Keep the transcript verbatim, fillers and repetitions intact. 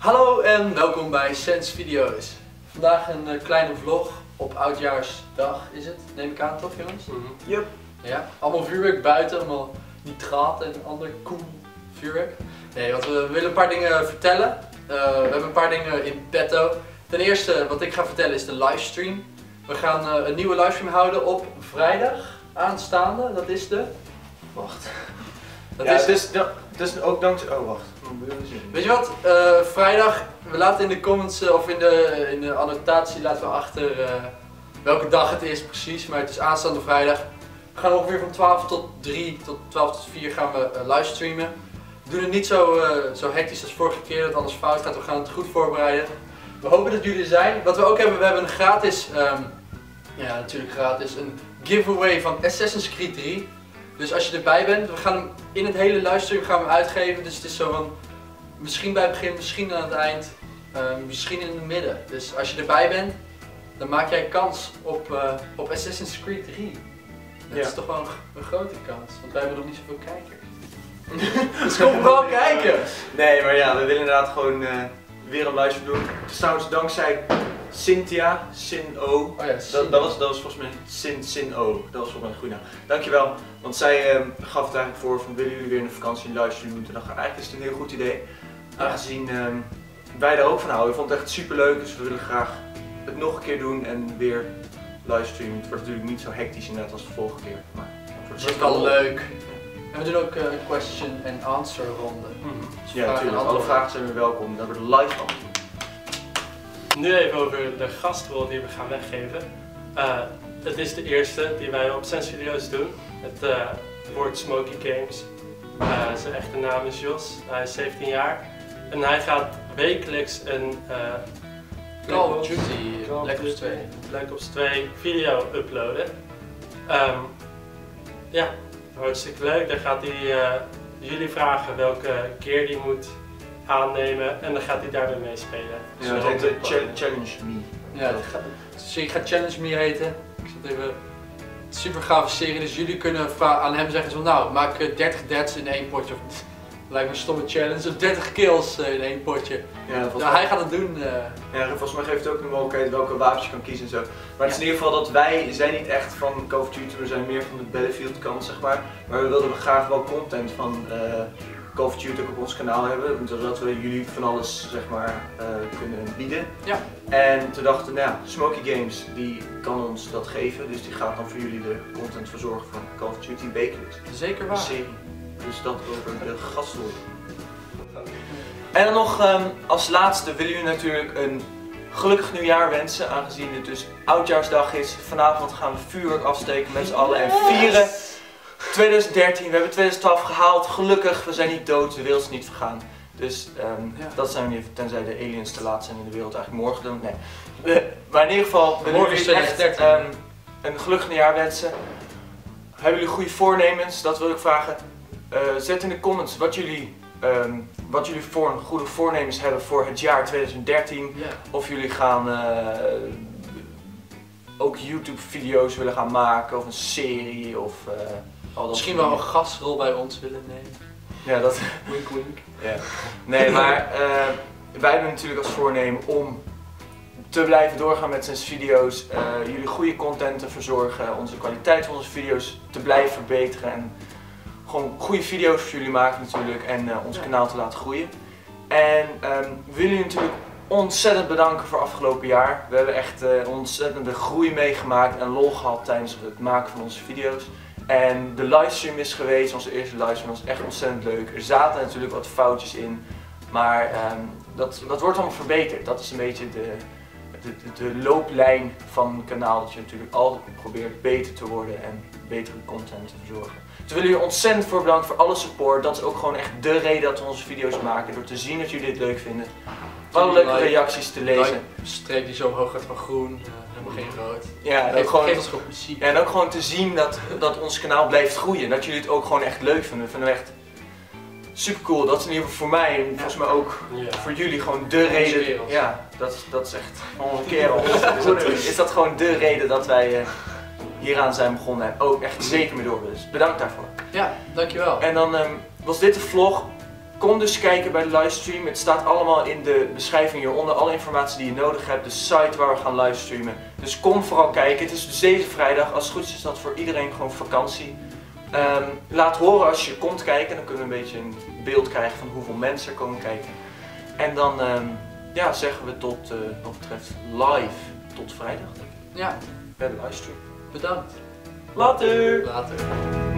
Hallo en welkom bij Sense Video's. Vandaag een uh, kleine vlog op oudjaarsdag is het, neem ik aan toch jongens? Mm-hmm. Yep. Ja, allemaal vuurwerk buiten, allemaal nitraat en ander cool vuurwerk. Nee, want we willen een paar dingen vertellen. Uh, we hebben een paar dingen in petto. Ten eerste, wat ik ga vertellen is de livestream. We gaan uh, een nieuwe livestream houden op vrijdag aanstaande, dat is de... Wacht. Dat ja, is dus, dus ook dankzij... Oh, wacht. Weet je wat? Uh, vrijdag, we laten in de comments uh, of in de, in de annotatie laten we achter uh, welke dag het is precies, maar het is aanstaande vrijdag. We gaan ongeveer van twaalf tot drie tot twaalf tot vier gaan we uh, livestreamen. We doen het niet zo, uh, zo hectisch als vorige keer dat alles fout gaat, we gaan het goed voorbereiden. We hopen dat jullie er zijn. Wat we ook hebben, we hebben een gratis, um, ja natuurlijk gratis, een giveaway van Assassin's Creed drie. Dus als je erbij bent, we gaan hem in het hele livestream gaan we hem uitgeven. Dus het is zo van, misschien bij het begin, misschien aan het eind, uh, misschien in het midden. Dus als je erbij bent, dan maak jij kans op, uh, op Assassin's Creed drie. Dat ja. is toch wel een, een grote kans, want wij hebben nog niet zoveel kijkers. Dus kom vooral kijken! Nee, maar ja, we willen inderdaad gewoon uh, weer een livestream doen. Het is trouwens dankzij Cynthia, Sin-O. Oh ja, dat, dat, was, dat was volgens mij Sin, Sin-O. Dat was volgens mij een goede naam. Dankjewel, want zij uh, gaf het eigenlijk voor van willen jullie weer in de vakantie een livestream doen. Toen dacht ik eigenlijk is het een heel goed idee. Aangezien uh, wij daar ook van houden. Ik vond het echt super leuk, dus we willen graag het nog een keer doen en weer livestreamen. Het wordt natuurlijk niet zo hectisch net als de vorige keer. Maar het wordt wel leuk. En we doen ook uh, een question and answer ronde. Mm-hmm. Dus ja, natuurlijk. Alle vragen zijn weer welkom. Daar wordt live van. Nu even over de gastrol die we gaan weggeven. Uh, het is de eerste die wij op Sense Video's doen. Het uh, wordt Smoky Games. Uh, zijn echte naam is Jos. Hij is zeventien jaar. En hij gaat wekelijks een uh, Call of Duty Black Ops twee. Black Ops twee video uploaden. Um, ja, hartstikke leuk. Dan gaat hij uh, jullie vragen welke keer die moet aannemen en dan gaat hij daarmee meespelen. Ja, dus het heet uh, Challenge Me. Ja, het gaat, het gaat Challenge Me heten. Ik zat even... Super gave serie, dus jullie kunnen aan hem zeggen van nou, maak dertig deaths in één potje. Of, lijkt me een stomme challenge, of dertig kills in één potje. Ja, nou, mij... hij gaat het doen. Uh... Ja, volgens mij geeft het ook de mogelijkheid welke wapens je kan kiezen en zo. Maar het is in ieder geval dat wij zijn niet echt van Call of Duty, we zijn meer van de Battlefield kant zeg maar. Maar we wilden graag wel content van uh, Call of Duty ook op ons kanaal hebben, zodat we jullie van alles zeg maar uh, kunnen bieden. Ja. En toen dachten we, nou ja, Smoky Games die kan ons dat geven, dus die gaat dan voor jullie de content verzorgen van Call of Duty wekelijks. Zeker waar. Een serie. Dus dat over de gastrol. En dan nog um, als laatste willen jullie natuurlijk een gelukkig nieuwjaar wensen, aangezien het dus oudjaarsdag is. Vanavond gaan we vuurwerk afsteken met z'n allen en vieren. twintig dertien, we hebben twintig twaalf gehaald, gelukkig, we zijn niet dood, de wereld is niet vergaan. Dus um, ja. dat zijn we niet, tenzij de aliens te laat zijn in de wereld eigenlijk morgen doen. Nee. We, maar in ieder geval, we willen jullie echt um, een gelukkig nieuwjaar wensen. Hebben jullie goede voornemens? Dat wil ik vragen. Uh, zet in de comments wat jullie, um, wat jullie voor goede voornemens hebben voor het jaar twintig dertien. Yeah. Of jullie gaan uh, ook YouTube video's willen gaan maken of een serie of uh, al dat misschien wel een gastrol bij ons willen nemen. Ja, dat... Wink wink. Ja. Nee, maar uh, wij hebben natuurlijk als voornemen om te blijven doorgaan met Sense Video's, uh, jullie goede content te verzorgen, onze kwaliteit van onze video's te blijven verbeteren en gewoon goede video's voor jullie maken natuurlijk en uh, ons ja. kanaal te laten groeien. En um, we willen jullie natuurlijk ontzettend bedanken voor afgelopen jaar. We hebben echt uh, ontzettende groei meegemaakt en lol gehad tijdens het maken van onze video's. En de livestream is geweest, onze eerste livestream was echt ontzettend leuk. Er zaten natuurlijk wat foutjes in, maar um, dat, dat wordt allemaal verbeterd. Dat is een beetje de, de, de, de looplijn van het kanaal, dat je natuurlijk altijd probeert beter te worden en betere content te verzorgen. Dus we willen jullie ontzettend voor bedanken voor alle support. Dat is ook gewoon echt de reden dat we onze video's maken, door te zien dat jullie dit leuk vinden. Alle leuke like, reacties te lezen. Like, streep die zo hoog gaat van groen, uh, helemaal geen rood. Ja, en ook gewoon, geeft ons gewoon plezier. Ja, en ook gewoon te zien dat, dat ons kanaal blijft groeien. Dat jullie het ook gewoon echt leuk vinden. We vinden het echt super cool. Dat is in ieder geval voor mij en volgens mij ook ja. voor jullie gewoon de reden. Ja, dat, dat is echt gewoon een kerel. Is, is dat gewoon de reden dat wij uh, hieraan zijn begonnen en ook echt zeker mee door willen. Dus bedankt daarvoor. Ja, dankjewel. En dan um, was dit de vlog. kom dus kijken bij de livestream. Het staat allemaal in de beschrijving hieronder. Alle informatie die je nodig hebt. De site waar we gaan livestreamen. Dus kom vooral kijken. Het is dus deze vrijdag. Als het goed is, is dat voor iedereen gewoon vakantie. Um, laat horen als je komt kijken. Dan kunnen we een beetje een beeld krijgen van hoeveel mensen er komen kijken. En dan um, ja, zeggen we tot, uh, wat betreft live, tot vrijdag denk ik. Ja. Bij de livestream. Bedankt. Later! Later.